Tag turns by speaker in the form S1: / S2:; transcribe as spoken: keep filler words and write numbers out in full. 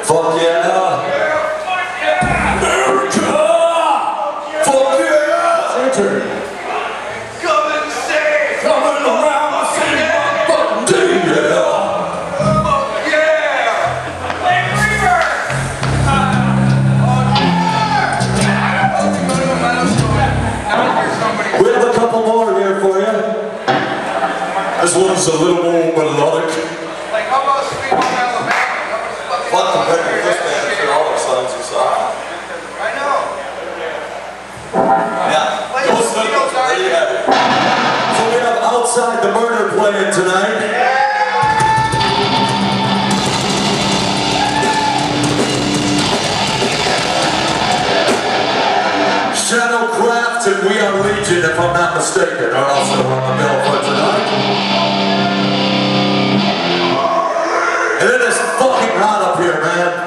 S1: Fuck yeah. America! Fuck yeah! It's your turn.
S2: Come and say!
S1: Coming around the city, fucking day, yeah!
S2: Fuck yeah! Lake Reaper!
S1: We have a couple more here for you. This one's a little more melodic.
S2: Like, how about Sweet Home Alabama?
S1: Fuck the record, this band, sure all our songs are soft.
S2: I know.
S1: Yeah.
S2: Play
S1: Those
S2: the
S1: are-
S2: Beatles,
S1: there you have it. So we have Outside the Murder playing tonight. Shadowcraft and We Are Legion, if I'm not mistaken, are also on the bill for tonight. And it is fucking hot up here, man.